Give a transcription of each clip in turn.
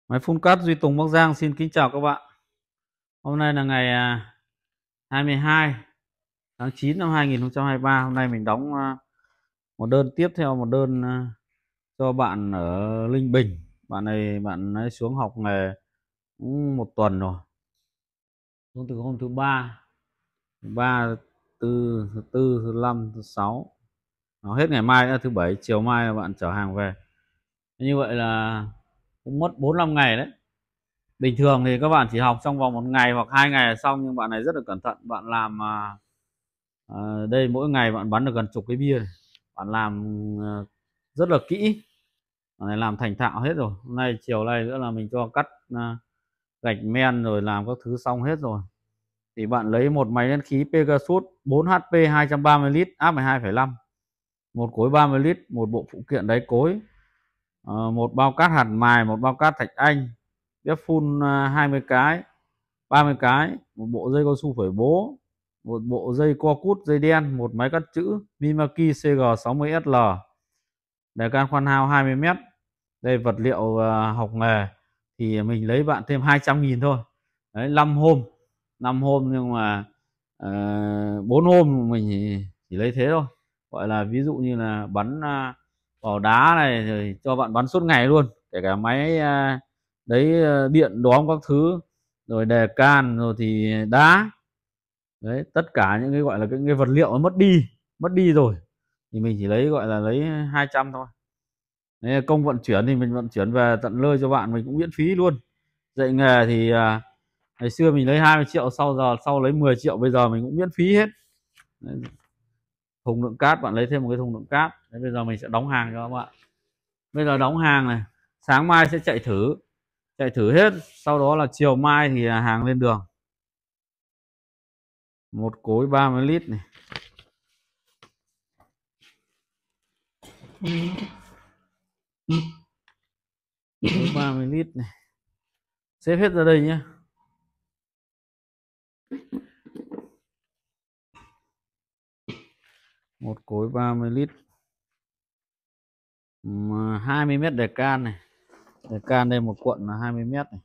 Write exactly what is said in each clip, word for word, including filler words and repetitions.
Máy phun cát Duy Tùng Bắc Giang xin kính chào các bạn. Hôm nay là ngày à, hai mươi hai tháng chín năm hai nghìn không trăm hai mươi ba. Hôm nay mình đóng à, một đơn tiếp theo một đơn à, cho bạn ở Linh Bình. Bạn này bạn ấy xuống học nghề cũng một tuần rồi. Xuống từ hôm thứ ba, thứ ba, tư, thứ tư, thứ năm, thứ sáu. Nó hết ngày mai nữa, thứ bảy, chiều mai là bạn chở hàng về. Như vậy là cũng mất bốn năm ngày đấy. Bình thường thì các bạn chỉ học trong vòng một ngày hoặc hai ngày là xong, nhưng bạn này rất là cẩn thận. Bạn làm à, à, đây mỗi ngày bạn bắn được gần chục cái bia này. Bạn làm à, rất là kỹ. Bạn này làm thành thạo hết rồi. Hôm nay chiều nay nữa là mình cho cắt à, gạch men rồi làm các thứ xong hết rồi. Thì bạn lấy một máy nén khí Pegasus bốn H P hai trăm ba mươi lít áp mười hai phẩy năm, một cối ba mươi lít, một bộ phụ kiện đáy cối, à, một bao cát hạt mài, một bao cát thạch anh, bếp phun hai mươi cái, ba mươi cái, một bộ dây cao su phẩy bố, một bộ dây co cút dây đen, một máy cắt chữ Mimaki C G sáu mươi S L, đề can khoan hao hai mươi mét. Đây vật liệu uh, học nghề thì mình lấy bạn thêm hai trăm nghìn thôi. Đấy, năm hôm năm hôm nhưng mà uh, bốn hôm mình chỉ, chỉ lấy thế thôi. Gọi là ví dụ như là bắn uh, vào đá này rồi cho bạn bắn suốt ngày luôn, kể cả máy uh, đấy uh, điện đóm các thứ, rồi đề can, rồi thì đá. Đấy, tất cả những cái gọi là cái, cái vật liệu nó mất đi mất đi rồi thì mình chỉ lấy gọi là lấy hai trăm thôi. Đấy, công vận chuyển thì mình vận chuyển về tận nơi cho bạn, mình cũng miễn phí luôn. Dạy nghề thì à, ngày xưa mình lấy hai mươi triệu, sau giờ sau lấy mười triệu, bây giờ mình cũng miễn phí hết. Đấy, thùng đựng cát bạn lấy thêm một cái thùng đựng cát. Đấy, bây giờ mình sẽ đóng hàng cho các bạn. Bây giờ đóng hàng này, sáng mai sẽ chạy thử chạy thử hết, sau đó là chiều mai thì hàng lên đường. Một cối ba mươi lít này, cối ba mươi lít này, xếp hết ra đây nhé. Một cối ba mươi lít, hai mươi mét đề can này, đề can đây một cuộn là hai mươi mét này.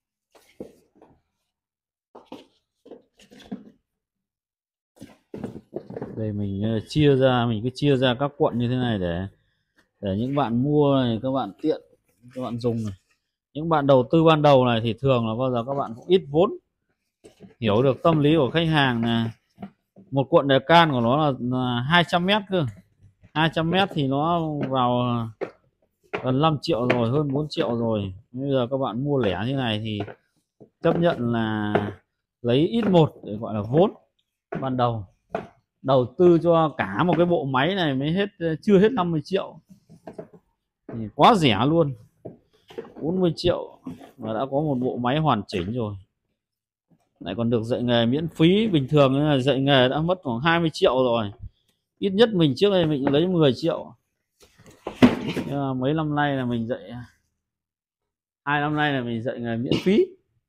Đây mình chia ra, mình cứ chia ra các cuộn như thế này để để những bạn mua này các bạn tiện các bạn dùng này. Những bạn đầu tư ban đầu này thì thường là bao giờ các bạn cũng ít vốn, hiểu được tâm lý của khách hàng này. Một cuộn đề can của nó là, là hai trăm mét cơ, hai trăm mét thì nó vào gần năm triệu rồi, hơn bốn triệu rồi. Bây giờ các bạn mua lẻ như này thì chấp nhận là lấy ít một để gọi là vốn ban đầu. Đầu tư cho cả một cái bộ máy này mới hết, chưa hết năm mươi triệu thì quá rẻ luôn. Bốn mươi triệu mà đã có một bộ máy hoàn chỉnh rồi, lại còn được dạy nghề miễn phí. Bình thường là dạy nghề đã mất khoảng hai mươi triệu rồi, ít nhất mình trước đây mình lấy mười triệu. Mấy năm nay là mình dạy, hai năm nay là mình dạy nghề miễn phí.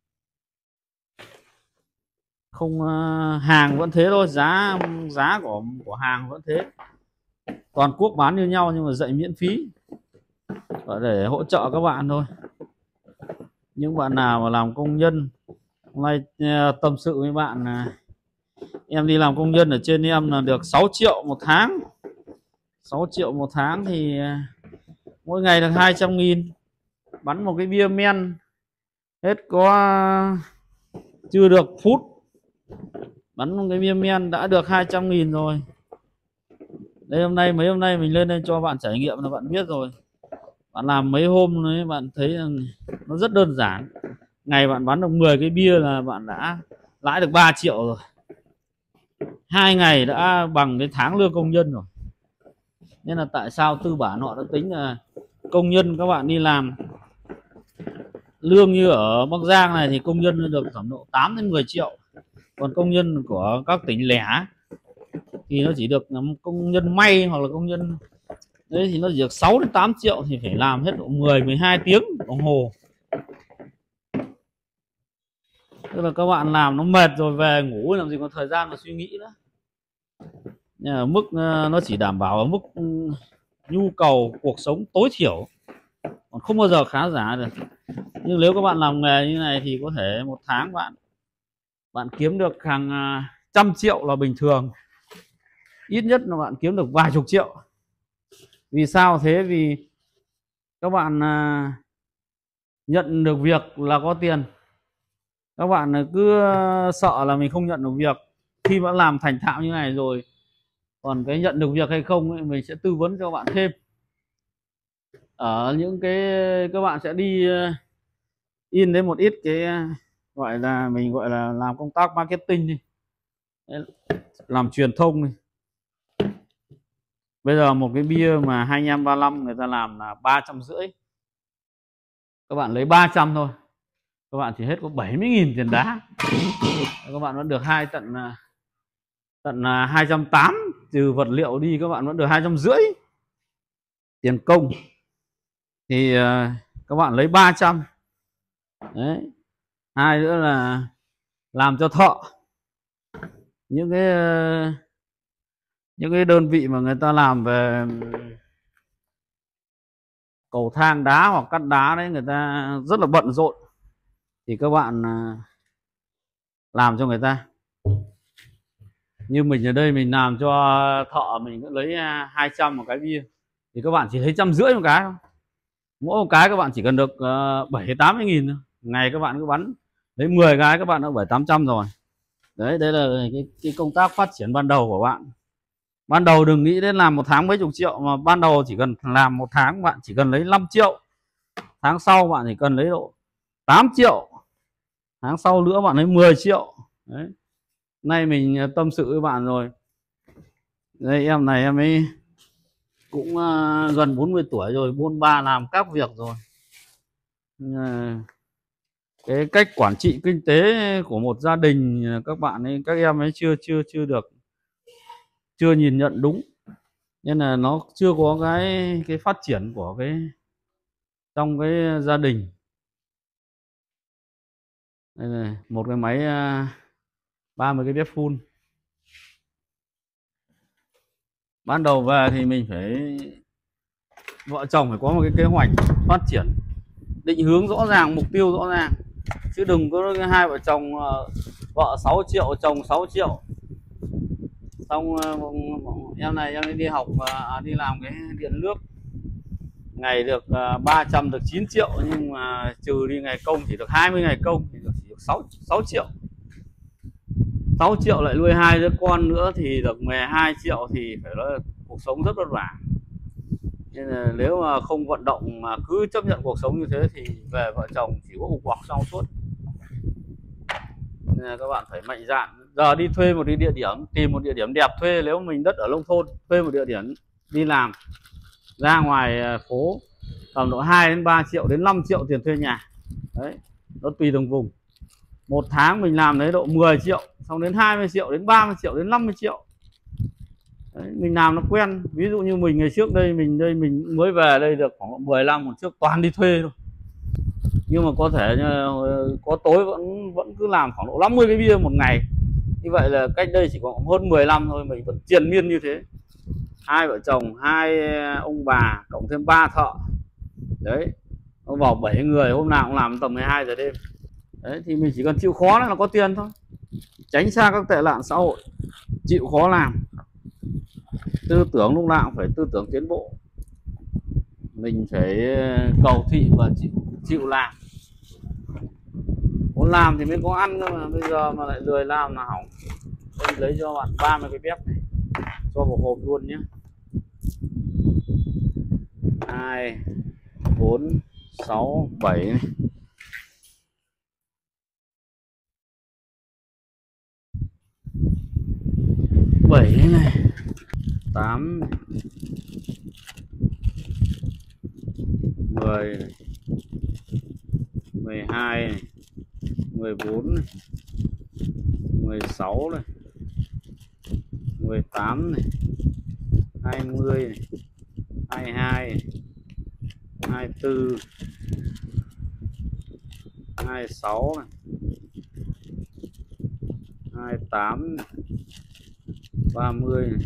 Không, hàng vẫn thế thôi, giá giá của của hàng vẫn thế, toàn quốc bán như nhau nhưng mà dạy miễn phí để hỗ trợ các bạn thôi. Những bạn nào mà làm công nhân, hôm nay tâm sự với bạn là em đi làm công nhân ở trên em là được sáu triệu một tháng. Sáu triệu một tháng thì mỗi ngày được hai trăm nghìn. Bắn một cái bia men hết có chưa được phút, bắn một cái bia men đã được hai trăm nghìn rồi. Đây, hôm nay mấy hôm nay mình lên đây cho bạn trải nghiệm là bạn biết rồi. Bạn làm mấy hôm đấy bạn thấy nó rất đơn giản. Ngày bạn bắn được mười cái bia là bạn đã lãi được ba triệu rồi. Hai ngày đã bằng cái tháng lương công nhân rồi. Nên là tại sao tư bản họ đã tính là công nhân các bạn đi làm lương như ở Bắc Giang này thì công nhân được khoảng độ tám đến mười triệu. Còn công nhân của các tỉnh lẻ thì nó chỉ được công nhân may hoặc là công nhân đấy thì nó chỉ được sáu đến tám triệu, thì phải làm hết độ mười mười hai tiếng đồng hồ. Tức là các bạn làm nó mệt rồi về ngủ làm gì có thời gian mà suy nghĩ nữa. Nhưng mà mức nó chỉ đảm bảo ở mức nhu cầu cuộc sống tối thiểu, còn không bao giờ khá giả được. Nhưng nếu các bạn làm nghề như này thì có thể một tháng bạn bạn kiếm được hàng trăm triệu là bình thường, ít nhất là bạn kiếm được vài chục triệu. Vì sao thế? Vì các bạn nhận được việc là có tiền, các bạn cứ sợ là mình không nhận được việc. Khi mà làm thành thạo như này rồi, còn cái nhận được việc hay không ấy, mình sẽ tư vấn cho các bạn thêm. Ở những cái các bạn sẽ đi in đến một ít cái gọi là mình gọi là làm công tác marketing đi, làm truyền thông đi. Bây giờ một cái bia mà hai mươi lăm ba mươi lăm người ta làm là ba trăm rưỡi, các bạn lấy ba trăm thôi, các bạn chỉ hết có bảy mươi nghìn tiền đá, các bạn vẫn được hai tận tận hai trăm tám mươi, trừ vật liệu đi các bạn vẫn được hai trăm rưỡi tiền công. Thì các bạn lấy ba trăm. Đấy. Hai nữa là làm cho thợ, những cái những cái đơn vị mà người ta làm về cầu thang đá hoặc cắt đá đấy, người ta rất là bận rộn, thì các bạn làm cho người ta. Như mình ở đây mình làm cho thợ, mình cũng lấy hai trăm một cái bia, thì các bạn chỉ thấy trăm rưỡi một cái thôi. Mỗi một cái các bạn chỉ cần được bảy tám mươi nghìn thôi. Ngày các bạn cứ bắn lấy mười cái các bạn đã bảy tám trăm rồi. Đấy, đây là cái, cái công tác phát triển ban đầu của bạn. Ban đầu đừng nghĩ đến làm một tháng mấy chục triệu, mà ban đầu chỉ cần làm một tháng bạn chỉ cần lấy năm triệu, tháng sau bạn chỉ cần lấy độ tám triệu, tháng sau nữa bạn lấy mười triệu. Đấy. Nay mình tâm sự với bạn rồi. Đây, em này em ấy cũng uh, gần bốn mươi tuổi rồi, bốn ba làm các việc rồi. Uh, cái cách quản trị kinh tế của một gia đình các bạn ấy, các em ấy chưa chưa chưa được chưa nhìn nhận đúng, nên là nó chưa có cái cái phát triển của cái trong cái gia đình. Đây này, một cái máy uh, ba mươi cái bếp phun. Ban đầu về thì mình phải, vợ chồng phải có một cái kế hoạch phát triển, định hướng rõ ràng, mục tiêu rõ ràng, chứ đừng có hai vợ chồng uh, vợ sáu triệu chồng sáu triệu, xong uh, em này em đi học uh, đi làm cái điện nước, ngày được uh, ba trăm được chín triệu, nhưng mà trừ đi ngày công chỉ được hai mươi ngày công thì được chỉ được sáu sáu triệu. sáu triệu lại nuôi hai đứa con nữa thì được mười hai triệu, thì phải nói là cuộc sống rất vất vả. Nên là nếu mà không vận động mà cứ chấp nhận cuộc sống như thế thì về vợ chồng chỉ có ục quặc sau suốt. Nên là các bạn phải mạnh dạn. Giờ đi thuê một cái địa điểm, tìm một địa điểm đẹp thuê, nếu mình đất ở nông thôn, thuê một địa điểm đi làm ra ngoài phố tầm độ hai đến ba triệu đến năm triệu tiền thuê nhà. Đấy, nó tùy từng vùng. Một tháng mình làm đấy độ mười triệu, xong đến hai mươi triệu, đến ba mươi triệu, đến năm mươi triệu. Đấy, mình làm nó quen. Ví dụ như mình ngày trước đây, mình đây mình mới về đây được khoảng mười năm, một trước toàn đi thuê thôi. Nhưng mà có thể có tối vẫn vẫn cứ làm khoảng độ năm mươi cái bia một ngày. Như vậy là cách đây chỉ còn hơn mười năm thôi, mình vẫn triền miên như thế. Hai vợ chồng, hai ông bà, cộng thêm ba thợ. Đấy, nó vào bảy người, hôm nào cũng làm tầm mười hai giờ đêm. Đấy, thì mình chỉ cần chịu khó là có tiền thôi. Tránh xa các tệ nạn xã hội, chịu khó làm. Tư tưởng lúc nào cũng phải tư tưởng tiến bộ. Mình phải cầu thị và chịu, chịu làm. Muốn làm thì mới có ăn cơ mà, bây giờ mà lại lười làm là hỏng. Tôi lấy cho bạn ba mươi cái bếp này, cho một hộp luôn nhé. Hai, bốn, sáu, bảy này. bảy này, tám, mười này, mười hai này, mười bốn này, mười sáu này, mười tám này, hai mươi này, hai mươi hai này, hai mươi tư, hai mươi sáu này, hai mươi tám này, ba mươi này.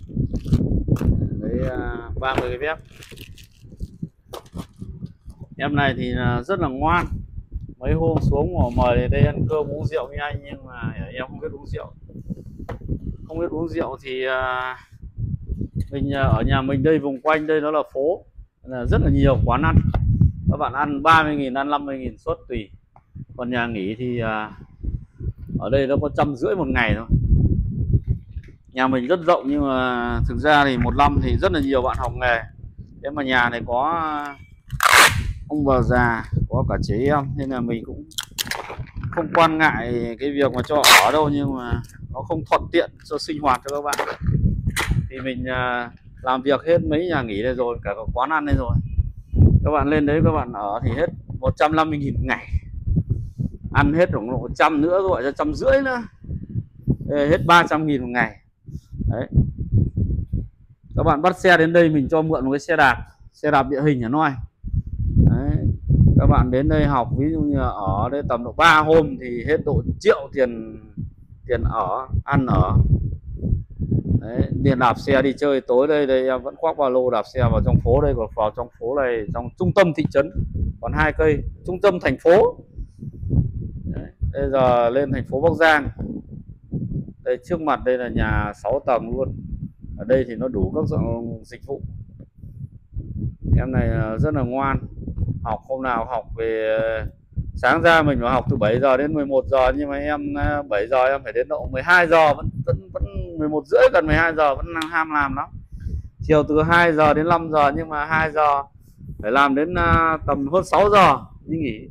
Đấy, ba mươi cái bếp. Em này thì rất là ngoan, mấy hôm xuống mà mời đến đây ăn cơm uống rượu với anh, nhưng mà em không biết uống rượu. Không biết uống rượu thì à, mình ở nhà mình đây, vùng quanh đây nó là phố, là rất là nhiều quán ăn. Các bạn ăn ba mươi nghìn, ăn năm mươi nghìn suất tùy. Còn nhà nghỉ thì à, ở đây nó có trăm rưỡi một ngày thôi. Nhà mình rất rộng, nhưng mà thực ra thì một năm thì rất là nhiều bạn học nghề. Thế mà nhà này có ông bà già, có cả trẻ em, nên là mình cũng không quan ngại cái việc mà cho ở đâu, nhưng mà nó không thuận tiện cho sinh hoạt cho các bạn. Thì mình à, làm việc hết mấy nhà nghỉ này rồi, cả các quán ăn đây rồi. Các bạn lên đấy các bạn ở thì hết một trăm năm mươi nghìn một ngày. Ăn hết khoảng độ trăm nữa, gọi cho trăm rưỡi nữa, hết ba trăm nghìn một ngày. Đấy. Các bạn bắt xe đến đây mình cho mượn một cái xe đạp, xe đạp địa hình ở Noi. Đấy. Các bạn đến đây học, ví dụ như ở đây tầm độ ba hôm thì hết độ triệu tiền tiền ở, ăn ở. Đấy, tiền đạp xe đi chơi tối đây đây em vẫn khoác ba lô đạp xe vào trong phố đây, còn vào trong phố này, trong trung tâm thị trấn còn hai cây, trung tâm thành phố. Đấy, bây giờ lên thành phố Bắc Giang. Đây trước mặt đây là nhà sáu tầng luôn. Ở đây thì nó đủ các dạng dịch vụ. Em này rất là ngoan, học hôm nào học về. Sáng ra mình phải học từ bảy giờ đến mười một giờ, nhưng mà em bảy giờ em phải đến độ mười hai giờ, vẫn vẫn vẫn mười một rưỡi gần mười hai giờ vẫn đang ham làm lắm. Chiều từ hai giờ đến năm giờ, nhưng mà hai giờ phải làm đến uh, tầm hơn sáu giờ đi nghỉ.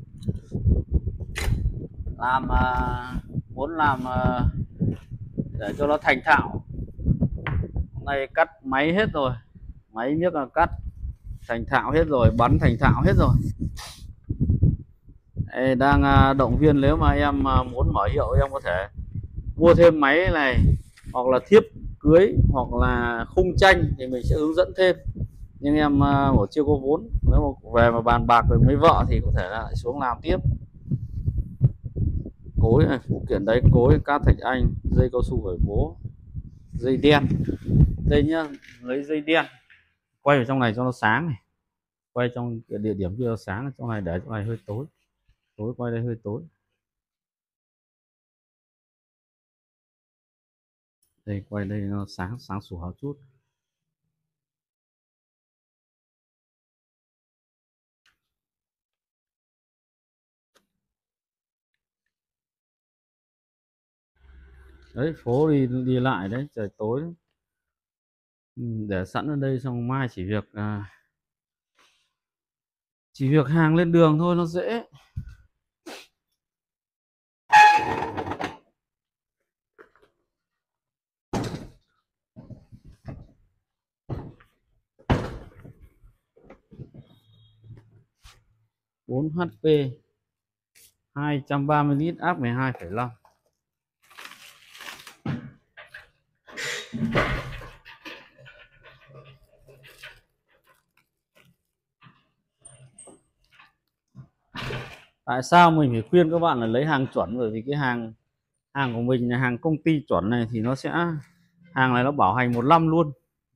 Làm uh, muốn làm uh, để cho nó thành thạo. Hôm nay cắt máy hết rồi, máy miếc là cắt thành thạo hết rồi, bắn thành thạo hết rồi. Ê, đang động viên nếu mà em muốn mở hiệu, em có thể mua thêm máy này, hoặc là thiếp cưới, hoặc là khung tranh thì mình sẽ hướng dẫn thêm. Nhưng em bảo chưa có vốn, nếu mà về mà bàn bạc được với vợ thì có thể là lại xuống làm tiếp. Cối này, phụ kiện đấy, cối, cát thạch anh, dây cao su vải bố, dây đen. Đây nhá, lấy dây đen quay vào trong này cho nó sáng này, quay trong địa điểm kia sáng, trong này để trong này hơi tối, tối quay đây hơi tối. Đây quay đây nó sáng sáng sủa chút. Đấy, phố đi đi lại đấy, trời tối. Để sẵn ở đây, xong mai chỉ việc à, chỉ việc hàng lên đường thôi, nó dễ. bốn H P hai trăm ba mươi lít, áp mười hai phẩy năm. Tại sao mình phải khuyên các bạn là lấy hàng chuẩn? Bởi vì cái hàng hàng của mình là hàng công ty chuẩn này, thì nó sẽ hàng này nó bảo hành một năm luôn.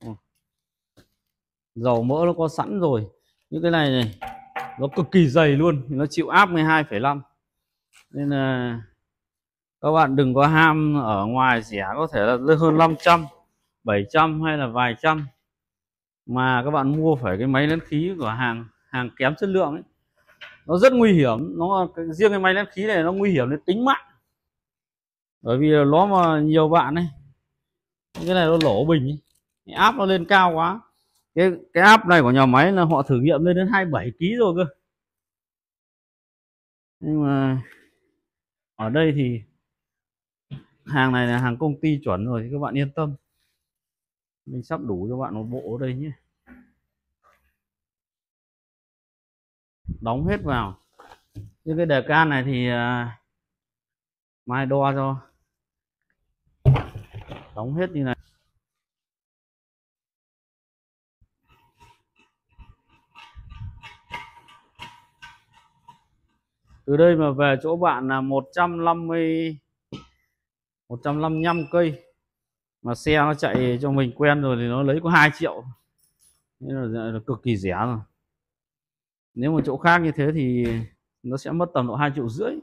Dầu mỡ nó có sẵn rồi. Những cái này này nó cực kỳ dày luôn, nó chịu áp mười hai phẩy năm. Nên là các bạn đừng có ham ở ngoài rẻ, có thể là hơn năm trăm, bảy trăm hay là vài trăm, mà các bạn mua phải cái máy nén khí của hàng hàng kém chất lượng ấy. Nó rất nguy hiểm. Nó riêng cái máy nén khí này nó nguy hiểm đến tính mạng. Bởi vì nó mà nhiều bạn ấy, cái này nó lỗ bình ấy, áp nó lên cao quá. Cái cái áp này của nhà máy là họ thử nghiệm lên đến hai mươi bảy ki lô gam rồi cơ. Nhưng mà ở đây thì hàng này là hàng công ty chuẩn rồi, thì các bạn yên tâm. Mình sắp đủ cho bạn một bộ ở đây nhé. Đóng hết vào. Như cái đề can này thì uh, mai đo cho. Đóng hết như này. Từ đây mà về chỗ bạn là một trăm năm mươi, một trăm năm mươi lăm cây. Mà xe nó chạy cho mình quen rồi thì nó lấy có hai triệu. Nên là, là cực kỳ rẻ rồi. Nếu mà chỗ khác như thế thì nó sẽ mất tầm độ hai triệu rưỡi.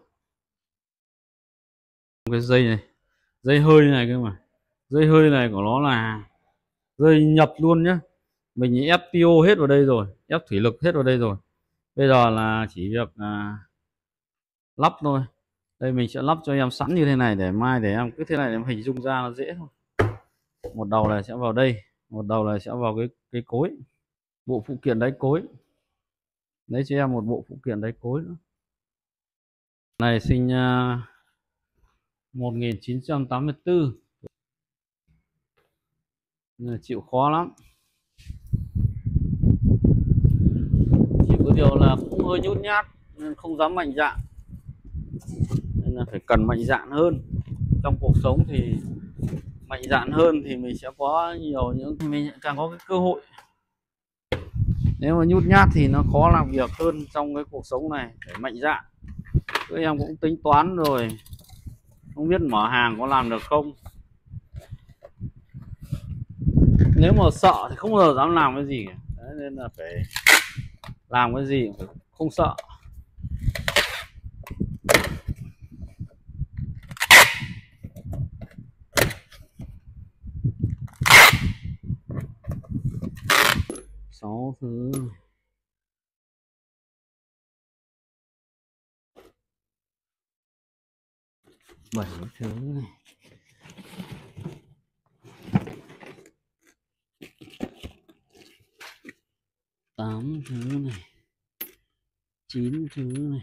Cái dây này, dây hơi này cơ mà, dây hơi này của nó là dây nhập luôn nhá. Mình ép pê ô hết vào đây rồi, ép thủy lực hết vào đây rồi. Bây giờ là chỉ việc à, lắp thôi. Đây mình sẽ lắp cho em sẵn như thế này để mai để em cứ thế này để em hình dung ra nó dễ thôi. Một đầu này sẽ vào đây, một đầu này sẽ vào cái cái cối, bộ phụ kiện đáy cối. Lấy cho em một bộ phụ kiện đáy cối nữa. Này sinh uh, một nghìn chín trăm tám mươi tư, chịu khó lắm. Chỉ có điều là cũng hơi nhút nhát nên không dám mạnh dạn, nên là phải cần mạnh dạn hơn. Trong cuộc sống thì mạnh dạn hơn thì mình sẽ có nhiều những mình càng có cái cơ hội. Nếu mà nhút nhát thì nó khó làm việc hơn trong cái cuộc sống này. Phải mạnh dạn. Các em cũng tính toán rồi, không biết mở hàng có làm được không. Nếu mà sợ thì không bao giờ dám làm cái gì cả. Đấy, nên là phải làm cái gì phải không sợ. Sáu thứ, bảy thứ này, tám thứ này, chín thứ này,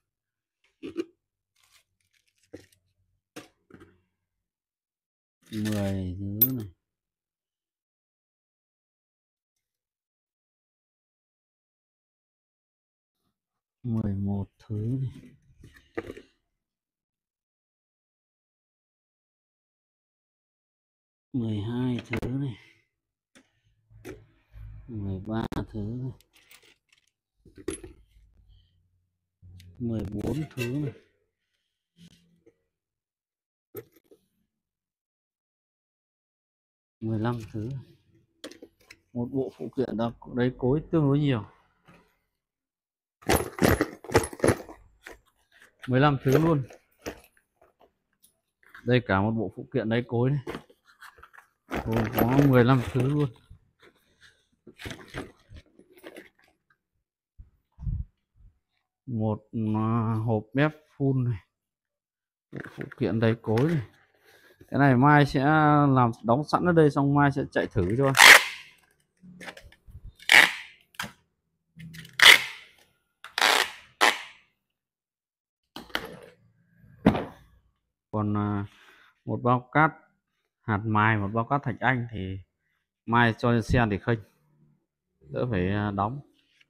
mười thứ này, mười một thứ này, mười hai thứ này, mười ba thứ này, mười bốn thứ này, mười lăm thứ. Một bộ phụ kiện đó đấy cối tương đối nhiều. mười lăm thứ luôn. Đây cả một bộ phụ kiện đáy cối này. Có mười lăm thứ luôn. Một hộp bếp phun này, bộ phụ kiện đáy cối này. Cái này mai sẽ làm đóng sẵn ở đây, xong mai sẽ chạy thử cho. Còn một bao cát hạt mài, một bao cát thạch anh thì mai cho lên xe để khênh, đỡ phải đóng.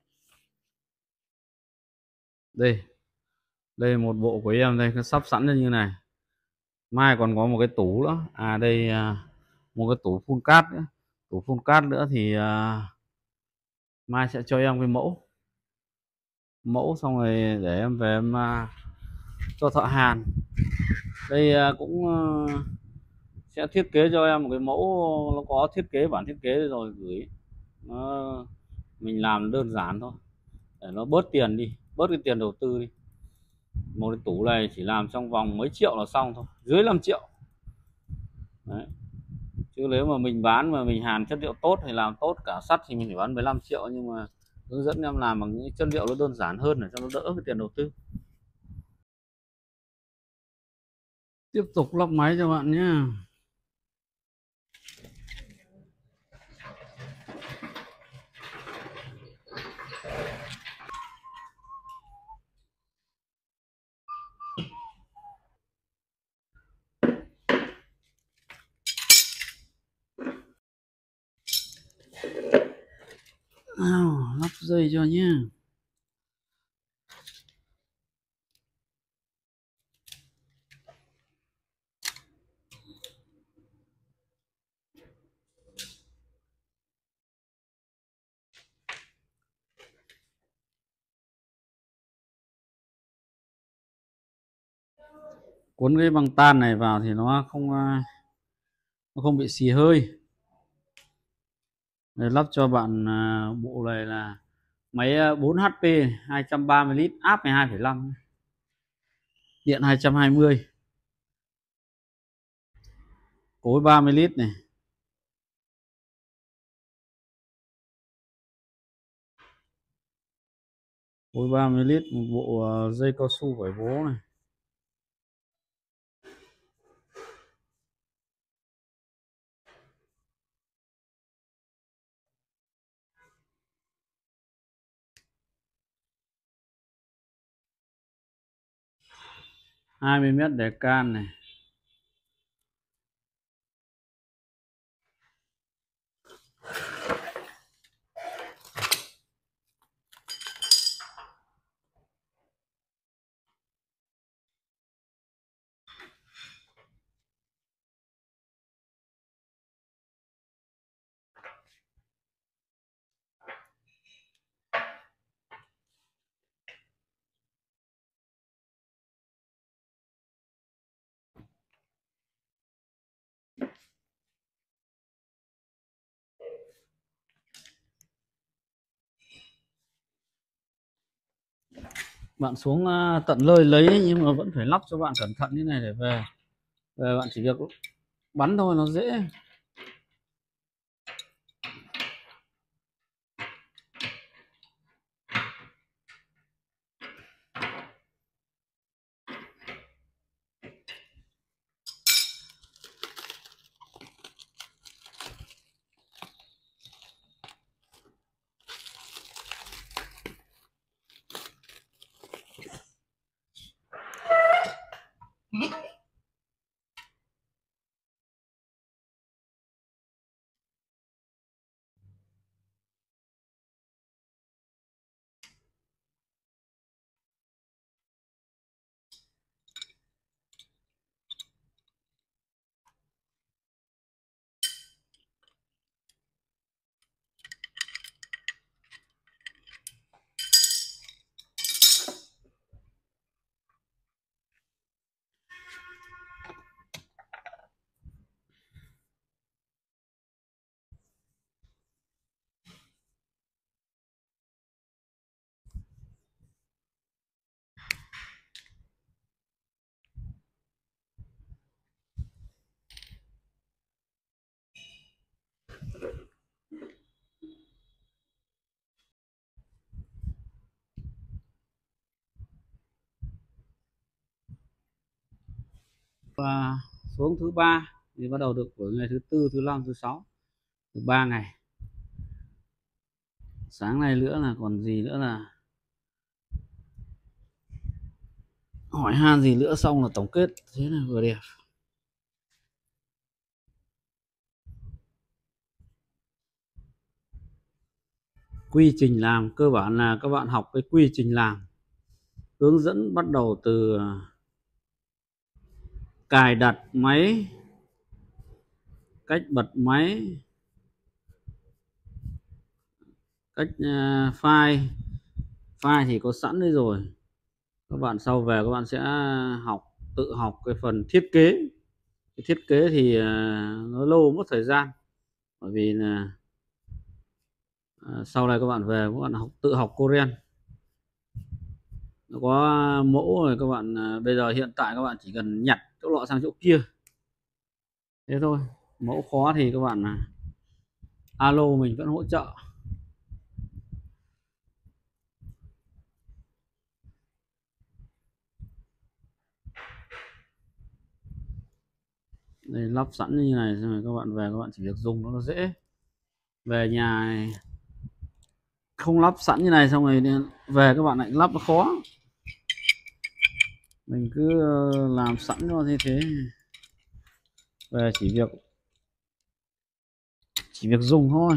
Đây, đây một bộ của em đây, sắp sẵn như này. Mai còn có một cái tủ nữa. À đây một cái tủ phun cát nữa. Tủ phun cát nữa thì uh, mai sẽ cho em cái mẫu. Mẫu xong rồi để em về em uh, cho thợ hàn. Đây uh, cũng uh, sẽ thiết kế cho em một cái mẫu, nó có thiết kế bản thiết kế rồi gửi. Nó, mình làm đơn giản thôi để nó bớt tiền đi, bớt cái tiền đầu tư đi. Một cái tủ này chỉ làm trong vòng mấy triệu là xong thôi, dưới năm triệu. Đấy. Chứ nếu mà mình bán mà mình hàn chất liệu tốt thì làm tốt cả sắt thì mình phải bán mười lăm triệu, nhưng mà hướng dẫn em làm bằng những chất liệu nó đơn giản hơn để cho nó đỡ cái tiền đầu tư. Tiếp tục lắp máy cho bạn nhé. À, lắp dây cho nhé. Cuốn cái băng tan này vào thì nó không nó không bị xì hơi. Để lắp cho bạn bộ này là Máy ờ, bốn hát pê hai trăm ba mươi lít, áp mười hai phẩy năm, điện hai trăm hai mươi, cối ba mươi lít này, cối ba mươi lít, một bộ ờ, dây cao su vải bố này. hai mươi mét để can này. Bạn xuống ờ, tận nơi lấy nhưng mà vẫn phải lắp cho bạn cẩn thận như này để về về bạn chỉ việc bắn thôi, nó dễ. Và xuống thứ ba thì bắt đầu được của ngày thứ tư, thứ năm, thứ sáu, từ ba ngày. Sáng nay nữa là còn gì nữa, là hỏi han gì nữa xong là tổng kết, thế là vừa đẹp. Quy trình làm cơ bản là các bạn học cái quy trình làm, hướng dẫn bắt đầu từ cài đặt máy, cách bật máy, cách uh, file file thì có sẵn đấy rồi. Các bạn sau về các bạn sẽ học, tự học cái phần thiết kế. Cái thiết kế thì uh, nó lâu, mất thời gian, bởi vì là uh, sau này các bạn về các bạn học, tự học Corel. Nó có mẫu rồi, các bạn uh, bây giờ hiện tại các bạn chỉ cần nhặt chỗ lọ sang chỗ kia, thế thôi. Mẫu khó thì các bạn uh, alo mình vẫn hỗ trợ. Đây, lắp sẵn như này rồi các bạn về các bạn chỉ việc dùng nó, nó dễ. Về nhà này, không lắp sẵn như này xong rồi về các bạn lại lắp nó khó. Mình cứ làm sẵn cho như thế, về chỉ việc chỉ việc dùng thôi.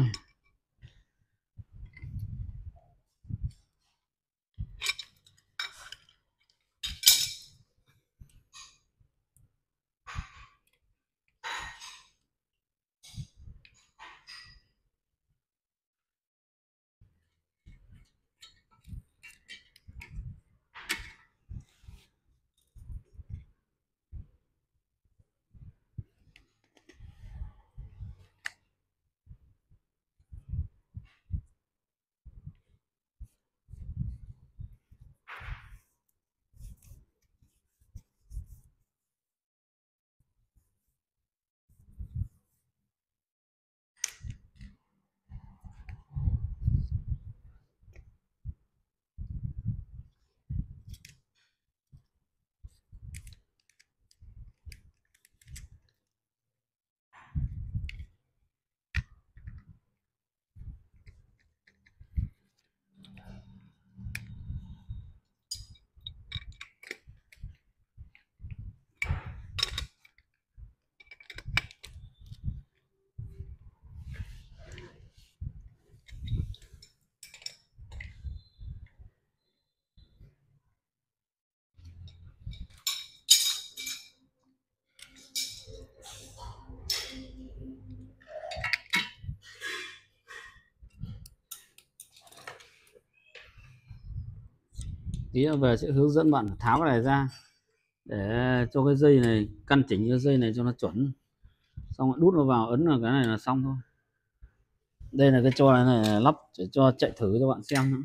Tí nữa về sẽ hướng dẫn bạn tháo cái này ra để cho cái dây này, căn chỉnh cái dây này cho nó chuẩn, xong rồi đút nó vào, ấn vào cái này là xong thôi. Đây là cái cho này, này lắp để cho chạy thử cho bạn xem nữa.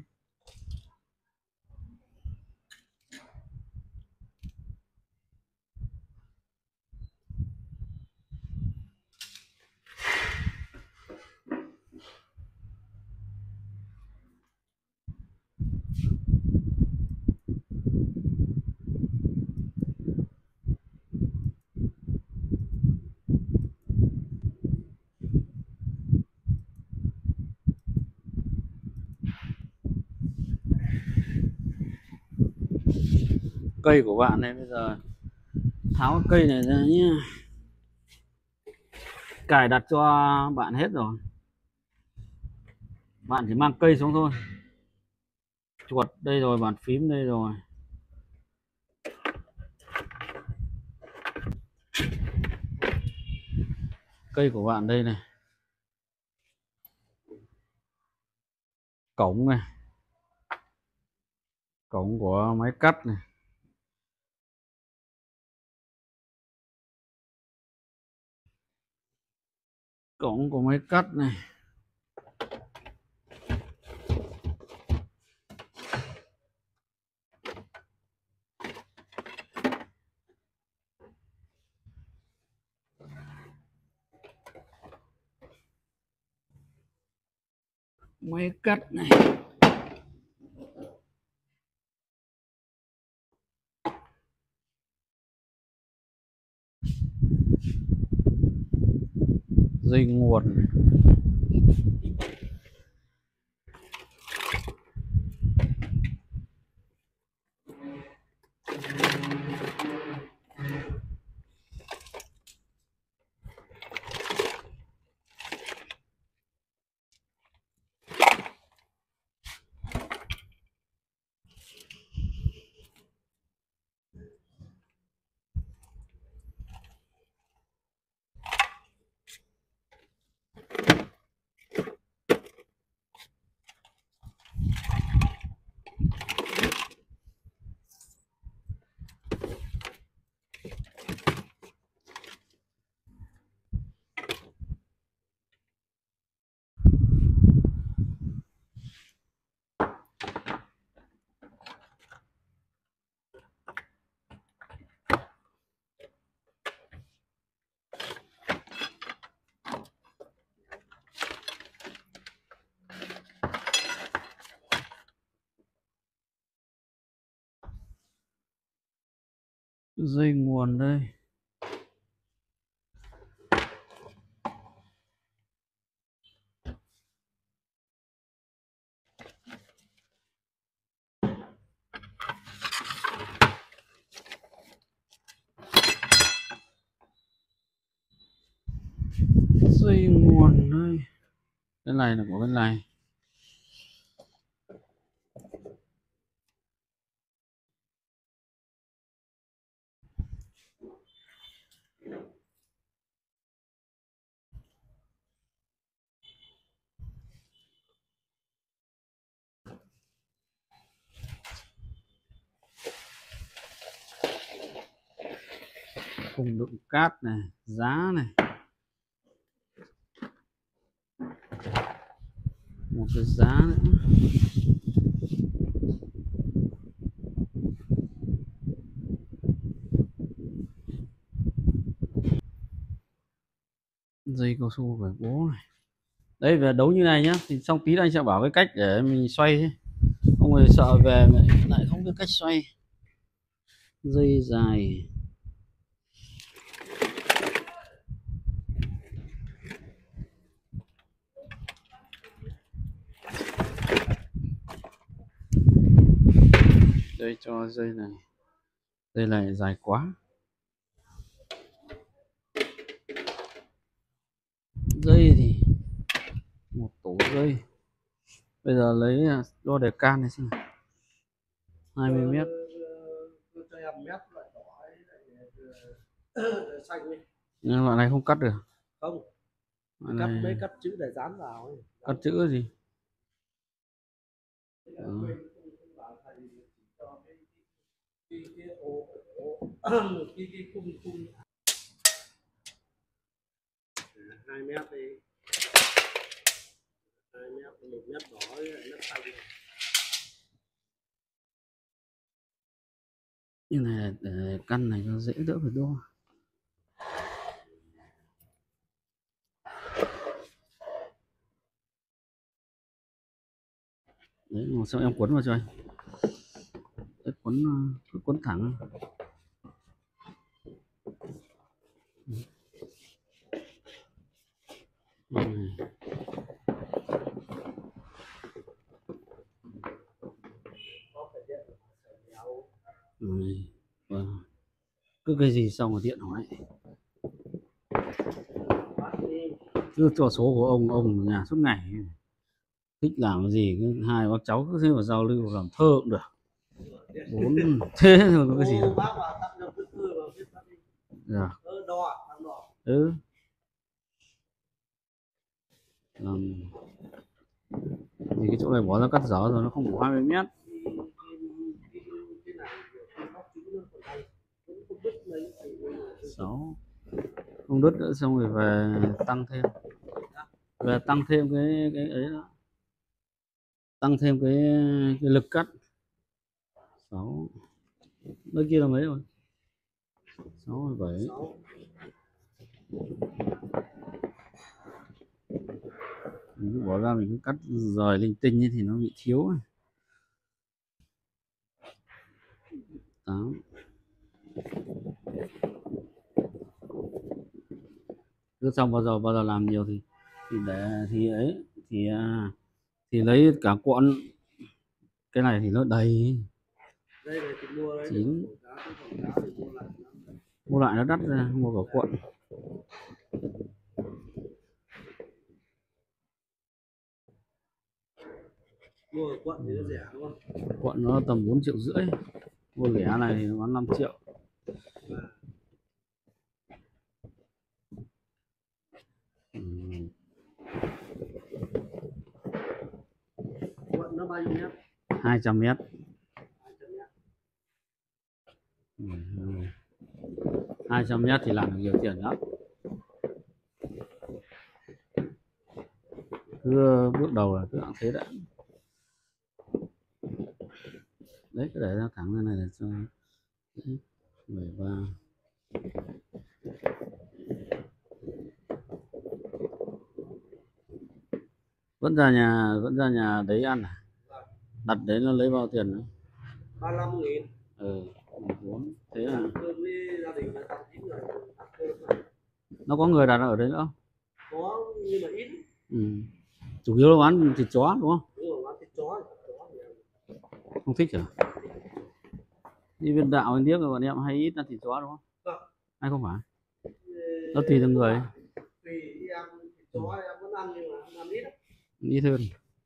Cây của bạn này bây giờ tháo cây này ra nhé, cài đặt cho bạn hết rồi, bạn chỉ mang cây xuống thôi, chuột đây rồi, bàn phím đây rồi, cây của bạn đây này, cổng này, cổng của máy cắt này, cổng của máy cắt này, máy cắt này, dây nguồn này. Dây nguồn đây, dây nguồn đây, cái này là của cái này, cùng đựng cát này, giá này, một cái giá nữa, dây cao su phải bố này. Đấy, về đấu như này nhá, thì xong tí anh sẽ bảo cái cách để mình xoay chứ, không người sợ về lại lại không biết cách xoay. Dây dài, đây cho dây này, dây này dài quá, dây thì một tổ dây, bây giờ lấy đo để can này xem, hai mươi mét, nhưng loại này không cắt được, không loại cắt này... mấy cắt chữ để dán vào ấy. Cắt chữ gì? Ừ. cái cái ổ ổ cái cái khung khung hai mét đi, hai mét một mét đỏ với mét xanh. Như này để căn này nó dễ đỡ phải đo. Đấy, một sao em quấn vào cho anh. Đấy, quấn cứ quấn thẳng. Đây này. Rồi. Vâng. Cứ cái gì xong rồi điện hỏi. Cứ cho số của ông ông nhà suốt ngày thích làm cái gì, cứ hai bác cháu cứ thế mà giao lưu làm thơ cũng được. Bốn thế rồi có cái gì đâu. Dạ. Ừ. Làm thì cái chỗ này bỏ ra cắt dở rồi nó không đủ hai mươi mét. Sáu không đứt nữa, xong rồi về tăng thêm, về tăng thêm cái cái ấy đó, tăng thêm cái cái lực cắt. Sáu nơi kia là mấy rồi? Sáu bảy. Mình cứ bỏ ra mình cứ cắt rời linh tinh ấy thì nó bị thiếu. Tám. Cứ xong bao giờ bao giờ làm nhiều thì thì để thì ấy thì thì lấy cả cuộn, cái này thì nó đầy. Chín. Mua lại nó đắt ra, mua cả cuộn. Mua cuộn thì nó rẻ đúng không? Cuộn nó tầm bốn triệu rưỡi, mua lẻ này thì nó bán năm triệu. Cuộn nó bao nhiêu mét? hai trăm mét. hai trăm mét thì làm được nhiều tiền lắm. Cứ bước đầu là cứ thế đã. Đấy, cứ để ra thẳng ra này để cho mười ba. Vẫn ra nhà vẫn ra nhà đấy ăn à? Đặt đấy nó lấy bao tiền nữa? ba mươi lăm nghìn. Ừ, bốn. Thế là cơm với gia đình là tám chín người ăn cơm. Nó có người đặt ở đấy nữa không? Có nhưng mà ít. Ừ. Chủ yếu là bán thịt chó đúng không? Đúng rồi, bán thịt chó. Không thích à? Đi bên đạo bên điếc rồi bọn em hay ít ăn thịt chó đúng không? Vâng. Hay không phải? Nó tùy từng người. Tùy em thịt chó em vẫn ăn nhưng mà ăn ít. Ít hơn.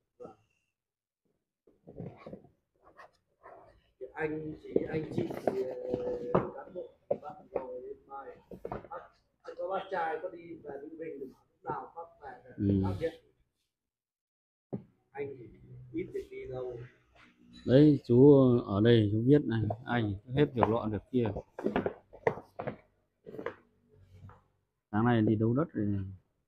Anh chị anh chị cán bộ bắt rồi mai có bác trai có đi về Ninh Bình lúc nào phát về phát hiện. Anh thì ít để đi đâu. Đấy chú ở đây chú biết này, anh hết việc lọ việc kia. Sáng nay đi đấu đất rồi này.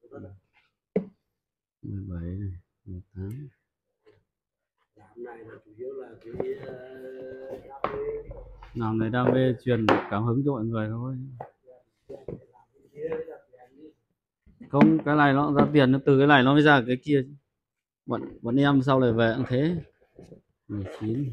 mười bảy này, mười tám. Làm này là chủ yếu là cái đam mê. Làm này đam mê, truyền cảm hứng cho mọi người thôi. Không, cái này nó ra tiền, từ cái này nó mới ra cái kia. Bọn bọn em sau này về cũng thế. mười chín.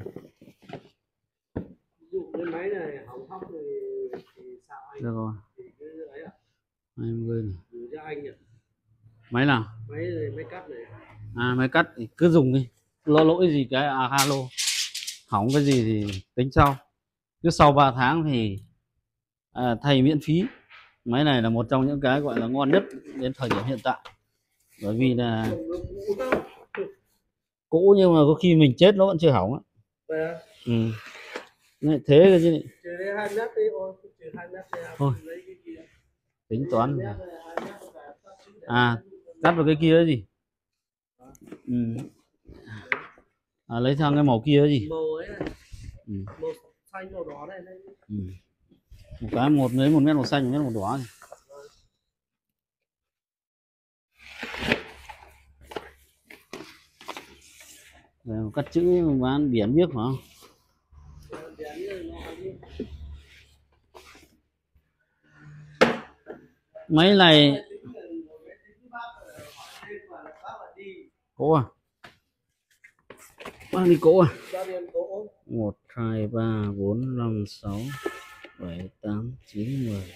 Ví dụ cái máy này hỏng hóc thì, thì sao anh? Được rồi. Thì cứ ấy ạ. hai mươi này. Gửi cho anh nhỉ. Máy nào? Máy này, máy cắt này. À, máy cắt thì cứ dùng đi. Lo lỗi gì cái à alo. Hỏng cái gì thì tính sau. Cứ sau ba tháng thì à, thay miễn phí. Máy này là một trong những cái gọi là ngon nhất đến thời điểm hiện tại. Bởi vì là cũ nhưng mà có khi mình chết nó vẫn chưa hỏng á. Ừ. Này, thế cái gì thôi tính toán à cắt vào cái kia cái gì. Ừ. À, lấy sang cái màu kia cái gì. Màu ấy này. Ừ. Màu xanh màu đỏ này, này. Ừ. Một cái một lấy một mét màu xanh, một mét màu đỏ này. Rồi cắt chữ bán biển biết hả? Máy này cỗ à? Bao đi cỗ à? Một hai ba bốn năm sáu bảy tám chín mười.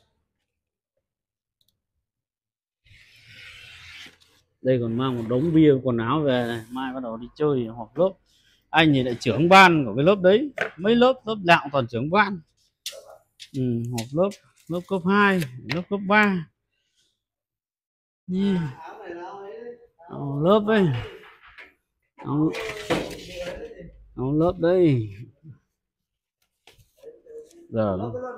Đây còn mang một đống bia quần áo về này, mai bắt đầu đi chơi họp lớp. Anh thì lại trưởng ban của cái lớp đấy, mấy lớp lớp đạo toàn trưởng ban. Ừ, họp lớp lớp cấp hai, lớp cấp ba. Yeah. Áo lớp ấy, áo, áo lớp đây. Giờ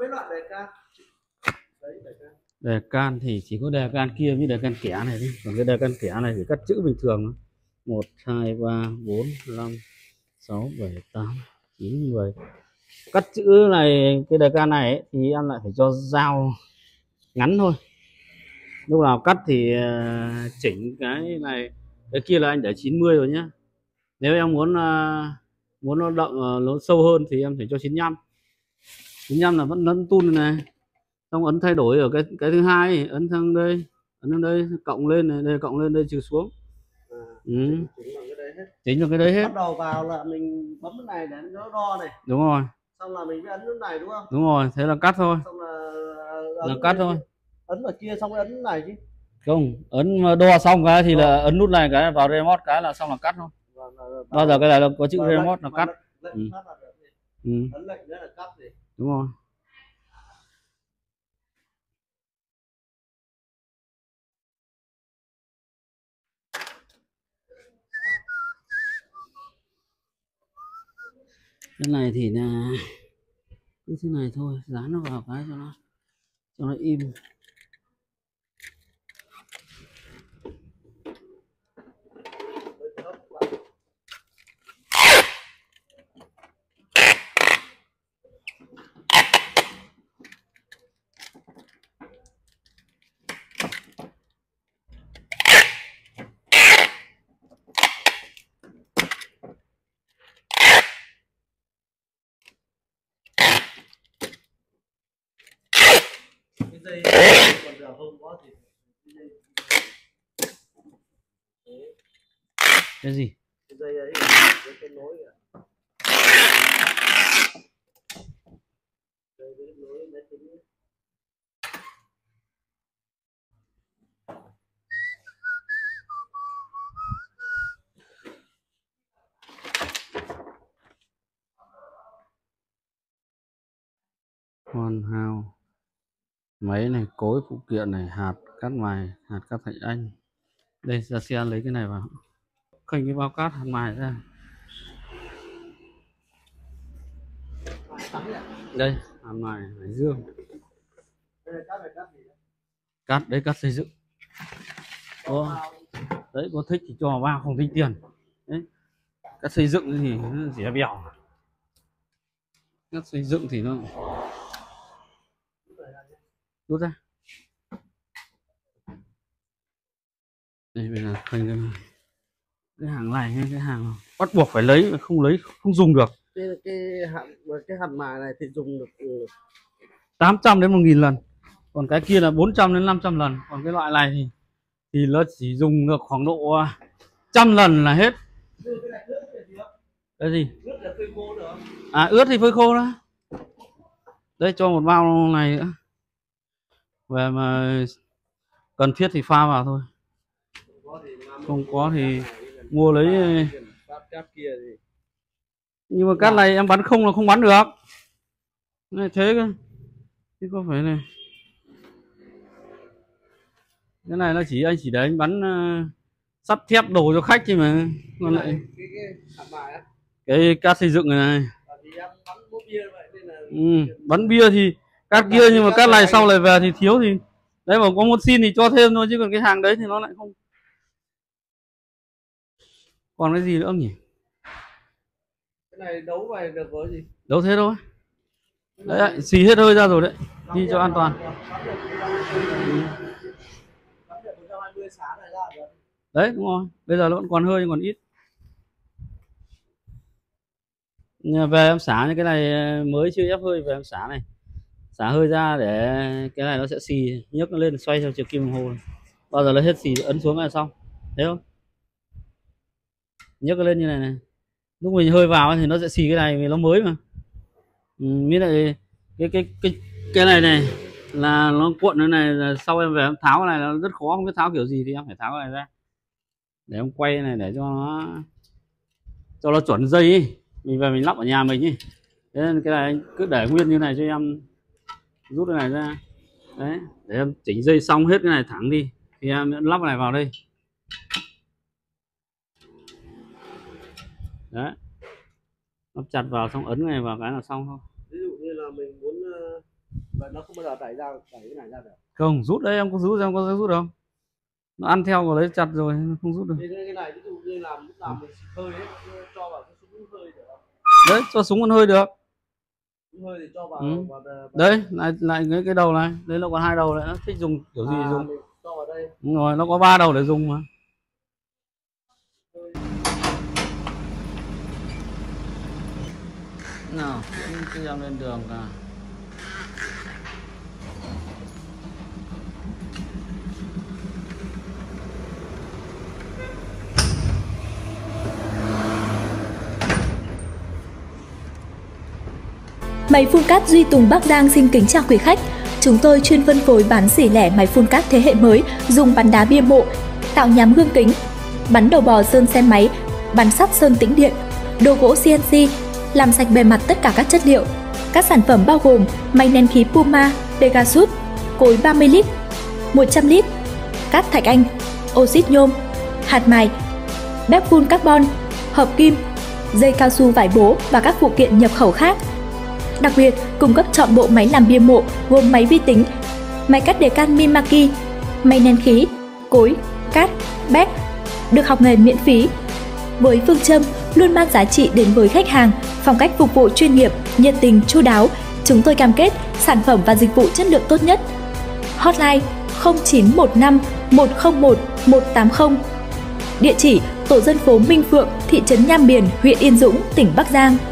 đề can thì chỉ có đề can kia với đề can kẻ này đi, còn cái đề can kẻ này thì cắt chữ bình thường. Một hai ba bốn năm sáu bảy tám chín mười. Cắt chữ này, cái đề can này ấy, thì em lại phải cho dao ngắn thôi. Lúc nào cắt thì uh, chỉnh cái này. Cái kia là anh để chín mươi rồi nhá. Nếu em muốn uh, muốn nó đậm uh, nó sâu hơn thì em phải cho chín lăm. chín lăm là vẫn lấn tun này. Xong ấn thay đổi ở cái cái thứ hai, ấn sang đây, ấn sang đây, cộng lên này, đây cộng lên, đây trừ xuống. À, ừ. Chính bằng cái đấy hết. Chính là cái đấy hết. Bắt đầu vào là mình bấm cái này để nó đo này. Đúng rồi. Xong là mình mới ấn cái này đúng không? Đúng rồi, thế là cắt thôi. Xong là Là cắt thôi. Ấn ở kia xong rồi ấn cái này chứ. Không, ấn đo xong cái thì là ấn nút này cái vào remote cái là xong là cắt thôi. Bao giờ cái này là có chữ remote là cắt. Lệnh ừ. phát là ừ. Ấn lệnh nữa là cắt gì? Đúng rồi. Cái này thì là cứ thế này thôi, dán nó vào cái cho nó cho nó im. Cái dây còn giờ không có thì Cái gì? cái dây ấy cái kết nối kìa. Dây kết nối máy tính. Hoàn hảo. Máy này, cối phụ kiện này, hạt cắt mài, hạt cắt thạch anh. Đây ra xe lấy cái này vào, khênh cái bao cát hạt mài ra. Đây hạt mài Hải Dương. Cát đấy, cát xây dựng. Có đấy, có thích thì cho vào, không tính tiền. Đấy, cát xây dựng thì nó rẻ bèo. Cát xây dựng thì nó rút ra. Đây bây giờ khênh cái này. Cái hàng này hay cái hàng bắt buộc phải lấy, không lấy không dùng được. Cái cái hạt cái hạt mài này thì dùng được tám trăm đến một nghìn lần. Còn cái kia là bốn trăm đến năm trăm lần. Còn cái loại này thì thì nó chỉ dùng được khoảng độ trăm lần là hết. Cái gì? À, ướt thì phơi khô đó. Đây cho một bao này nữa. Về mà cần thiết thì pha vào thôi. Không có thì mua lấy. Nhưng mà cát này em bắn không là không bắn được. Này thế cơ. Chứ có phải này. Cái này nó chỉ anh chỉ để anh bắn uh, sắt thép đồ cho khách chứ mà. Còn lại cái cái hạt mài á. Cái cát xây dựng này này. Ừ, bắn bia thì cát kia, nhưng mà cát này sau lại về thì thiếu thì đấy, mà có một xin thì cho thêm thôi, chứ còn cái hàng đấy thì nó lại không. Còn cái gì nữa không nhỉ? Cái này đấu về được với gì? Đâu thế thôi. Đấy, xì hết hơi ra rồi đấy. Đi cho an toàn. Đấy đúng rồi. Bây giờ nó vẫn còn hơi nhưng còn ít. Về em xả những cái này mới chưa ép hơi, về em xả này. Xả hơi ra để cái này nó sẽ xì, nhấc nó lên xoay theo chiều kim đồng hồ. Bao giờ nó hết xì ấn xuống là xong. Thấy không? Nhấc nó lên như này này. Lúc mình hơi vào thì nó sẽ xì cái này vì nó mới mà. Ừ, với lại cái cái cái cái này này là nó cuộn nó này, là sau em về em tháo cái này nó rất khó, không biết tháo kiểu gì thì em phải tháo cái này ra để em quay này để cho nó cho nó chuẩn dây ấy. Mình về mình lắp ở nhà mình ấy. Thế nên cái này anh cứ để nguyên như này cho em, rút cái này ra đấy để em chỉnh dây xong hết cái này thẳng đi thì em lắp cái này vào đây đấy, lắp chặt vào xong ấn cái này vào cái là xong thôi. Ví dụ như là mình muốn vậy nó không bao giờ đẩy ra đẩy cái này ra được. Không rút đấy, em có rút em có rút không, nó ăn theo vào lấy chặt rồi không rút được. Thế cái này ví dụ như làm lúc nào mình xịt hơi ấy, cho vào cái súng hơi được không? Đấy cho súng con hơi được. Hơi thì cho vào, Ừ. vào, vào đấy lại lại cái cái đầu này, đấy nó còn hai đầu nữa, thích dùng kiểu gì à, dùng. cho vào đây. Đúng rồi, nó có ba đầu để dùng mà. Nào cứ em lên đường cả. Máy phun cát Duy Tùng Bắc Giang xin kính chào quý khách. Chúng tôi chuyên phân phối bán xỉ lẻ máy phun cát thế hệ mới, dùng bắn đá bia mộ, tạo nhám gương kính, bắn đầu bò sơn xe máy, bắn sắt sơn tĩnh điện, đồ gỗ xê en xê, làm sạch bề mặt tất cả các chất liệu. Các sản phẩm bao gồm máy nén khí Puma, Pegasus, cối ba mươi lít, một trăm lít, cát thạch anh, oxit nhôm, hạt mài, bếp phun carbon, hợp kim, dây cao su vải bố và các phụ kiện nhập khẩu khác. Đặc biệt, cung cấp trọn bộ máy làm bia mộ gồm máy vi tính, máy cắt đề can Mimaki, máy nén khí, cối, cát, bét, được học nghề miễn phí. Với phương châm luôn mang giá trị đến với khách hàng, phong cách phục vụ chuyên nghiệp, nhiệt tình, chu đáo, chúng tôi cam kết sản phẩm và dịch vụ chất lượng tốt nhất. Hotline không chín một năm một không một một tám không. Địa chỉ: tổ dân phố Minh Phượng, thị trấn Nham Biển, huyện Yên Dũng, tỉnh Bắc Giang.